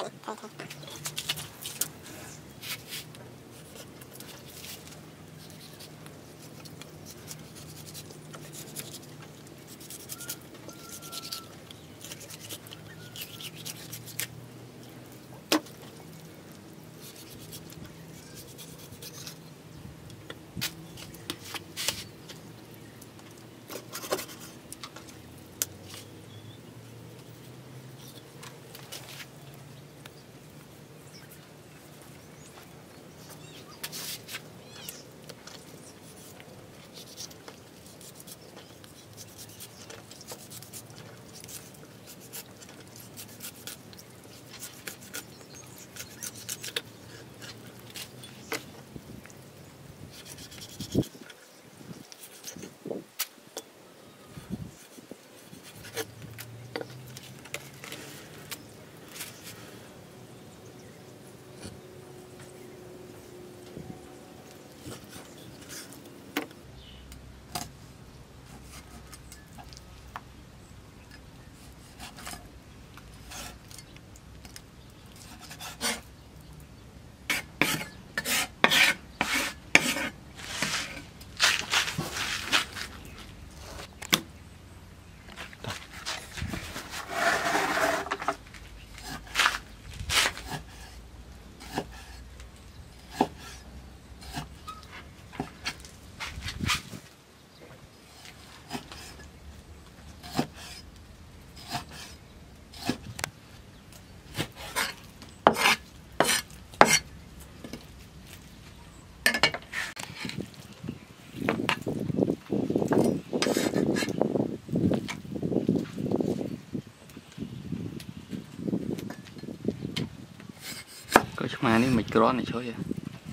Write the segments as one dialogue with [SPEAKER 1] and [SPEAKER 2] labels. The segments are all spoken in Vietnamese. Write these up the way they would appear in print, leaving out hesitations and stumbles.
[SPEAKER 1] Mà nếu micro này chơi vậy.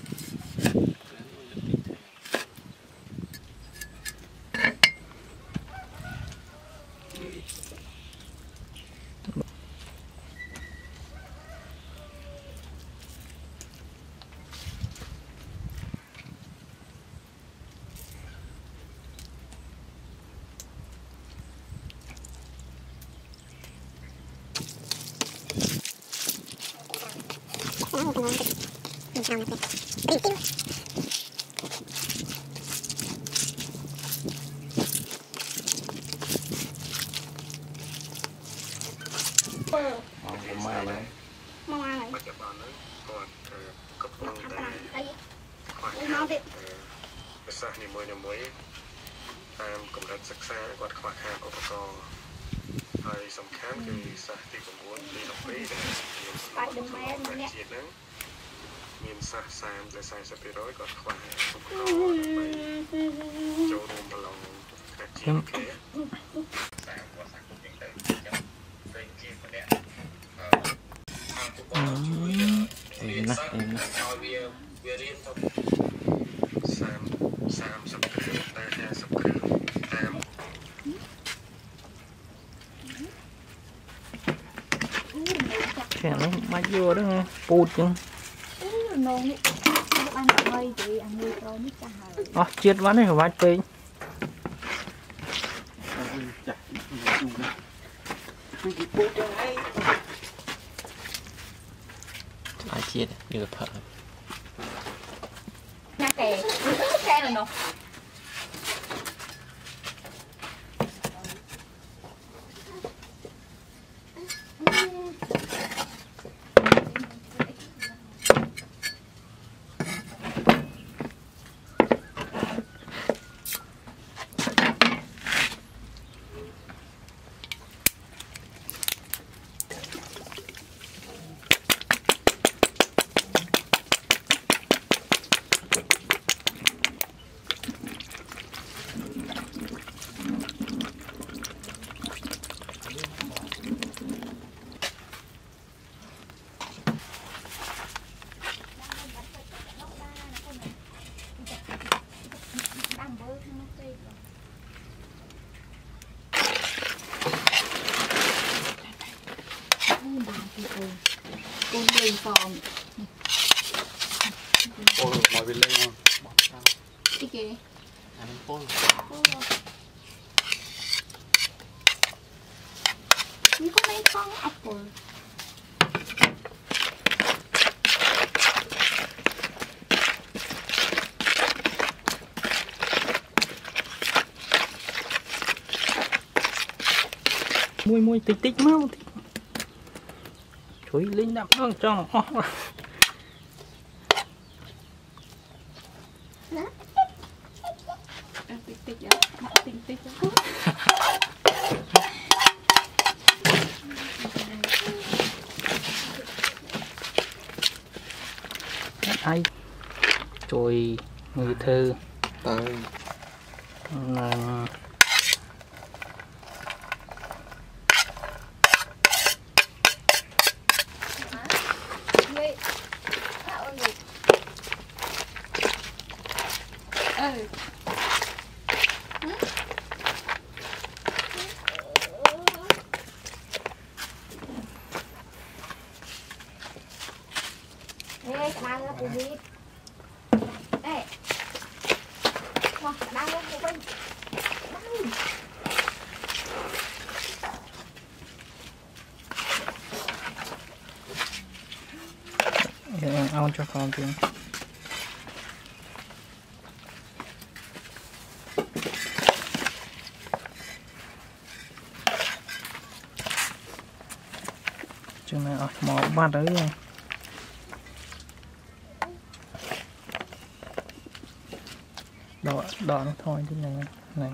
[SPEAKER 1] Nó mát vô đó nghe, bụt chứ. Chết quá đấy, vạch pin. Ai chết được phở.
[SPEAKER 2] Nha kè, xe rồi nè.
[SPEAKER 1] Polo mọi bên lên không?
[SPEAKER 2] Cái kìa.
[SPEAKER 1] Anh polo.
[SPEAKER 2] Ini kok main song apple.
[SPEAKER 1] mui tích tích mau chuối linh đậm trong trong
[SPEAKER 2] Tích tích
[SPEAKER 1] ai chuối người thư
[SPEAKER 3] tới
[SPEAKER 2] đang là phụ huynh ê hoặc đang là phụ huynh
[SPEAKER 1] để ăn cho con tiếng chừng này mỏ ba đấy rồi đỏ nó thôi thế này này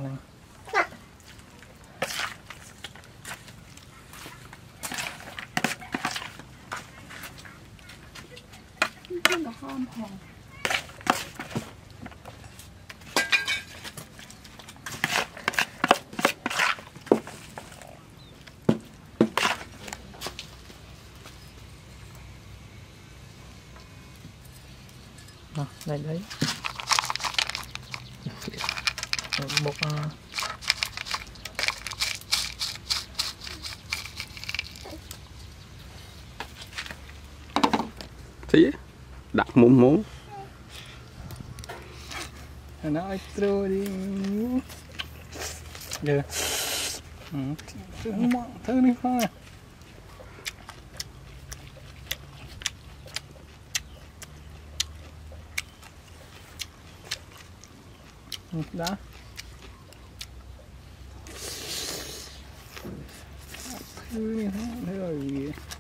[SPEAKER 2] không có hòm hòm
[SPEAKER 1] đây đấy một
[SPEAKER 3] tí đặt muốn
[SPEAKER 1] nó trôi đi giờ thứ đi thôi đó thứ như thế rồi